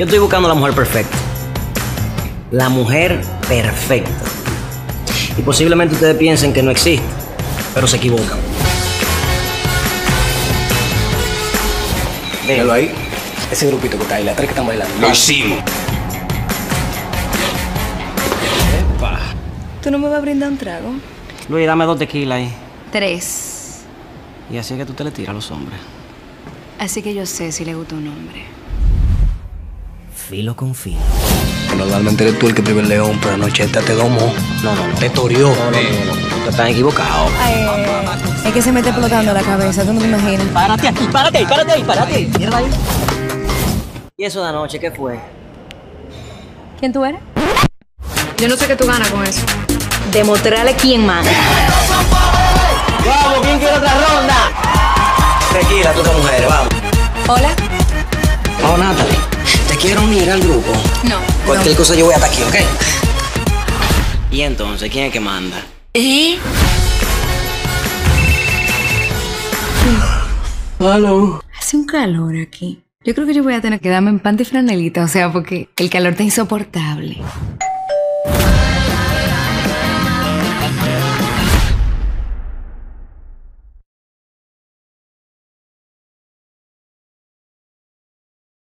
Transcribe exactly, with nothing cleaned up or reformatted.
Yo estoy buscando la mujer perfecta. La mujer perfecta. Y posiblemente ustedes piensen que no existe, pero se equivocan. Déjalo ahí. Ese grupito que está ahí, las tres que están bailando. Lo hicimos. Epa. ¿Tú no me vas a brindar un trago? Luis, dame dos tequilas ahí. Tres. Y así es que tú te le tiras a los hombres. Así que yo sé si le gusta un hombre. Filo con filo. Normalmente eres tú el que prive el león, pero anoche esta te domó. No, no, no. Te torió. No, no, no, no. Ustedes están equivocados. Ay, es que se me está explotando la cabeza, tú no te imaginas. Párate aquí, párate ahí, párate ahí, párate ahí. Mierda ahí. ¿Y eso de anoche qué fue? ¿Quién tú eres? Yo no sé qué tú ganas con eso. Demostrarle quién manda. ¡Vamos! ¿Quién quiere otra ronda? Tequila, tú con mujeres, vamos. Hola. Vamos, Natalie. Te quiero unir al grupo. No. Cualquier cosa yo voy hasta aquí, ¿ok? ¿Y entonces quién es que manda? ¿Eh? Hello. Hace un calor aquí. Yo creo que yo voy a tener que darme en panty y franelita, o sea, porque el calor está insoportable.